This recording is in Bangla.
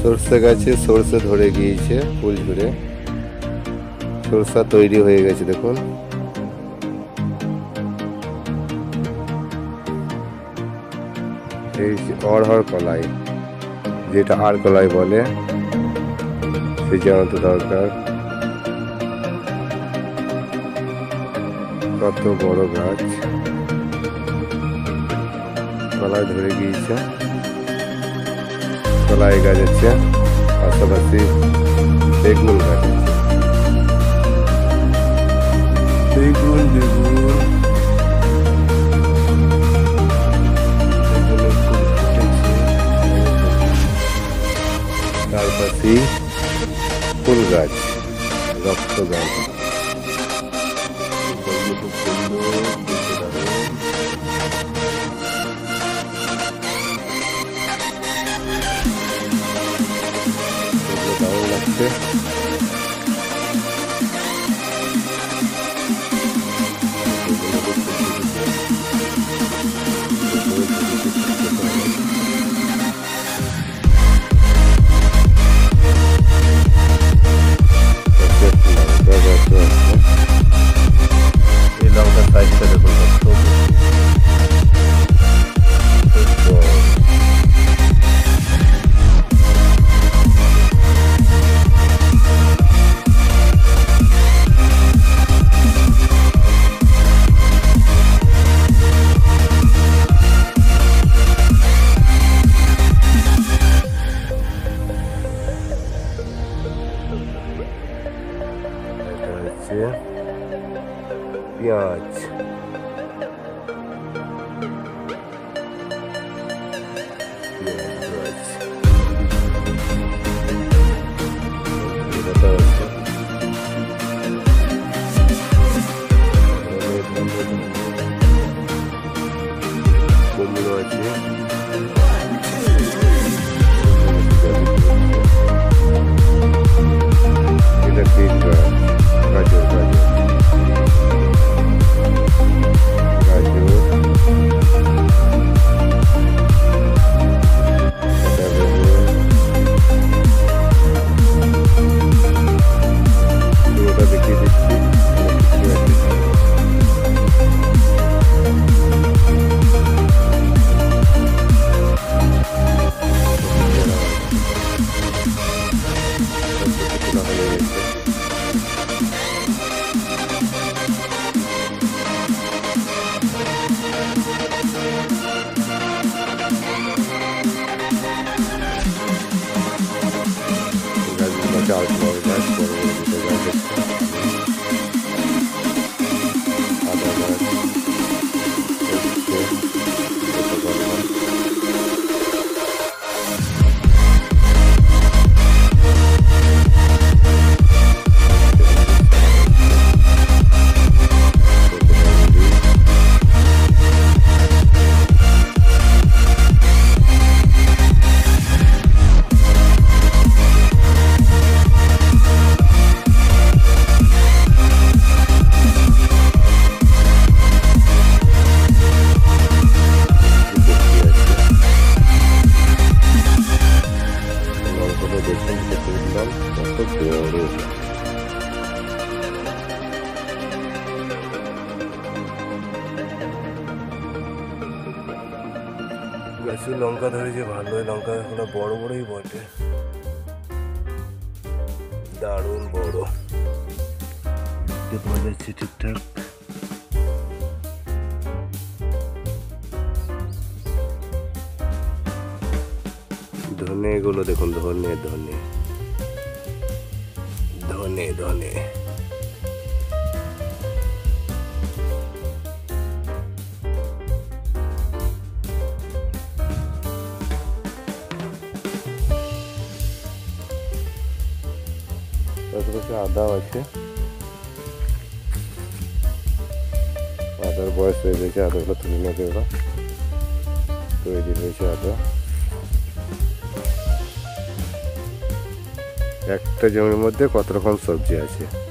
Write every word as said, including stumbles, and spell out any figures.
সরষে গাছে সরষে ধরে গিয়েছে, ফুল ঝরে সরষা তৈরি হয়ে গেছে। দেখুন এই অড়হর কলাই, যেটা আর কলাই বলে, সে জানা তো দরকার। কত বড় গাছ, কলাই ধরে গিয়েছে। কলাই গাছ আছে, পাশাপাশি বেগুন গাছ আছে। বেগুন বেগুন তার পাশে ফুল গাছ, রক্ত গাছ। খুব সুন্দর দারুণ লাগছে। এই লঙ্কার সাইজটা দেখুন কত পেঁয়াজ। কুমড়ো আছে, এটা তিন গাছ, গাজর গাজর চাল ফল গাছ, বড় বড় দুটো গাছ আছে, আদা গাছ, গাছে লঙ্কা ধরেছে ভালোই, লঙ্কা এগুলো বড় বড়ই বটে, দারুণ বড় দেখতে পাওয়া যাচ্ছে ঠিকঠাক। ধনে এগুলো দেখুন, ধনে ধনে ধনে ধনে পাশাপাশি আদাও আছে, আদার বয়স হয়ে গেছে, আদাগুলো তুলে নেবে ওরা, তৈরি হয়েছে আদা। একটা জমির মধ্যে কত রকম সবজি আছে।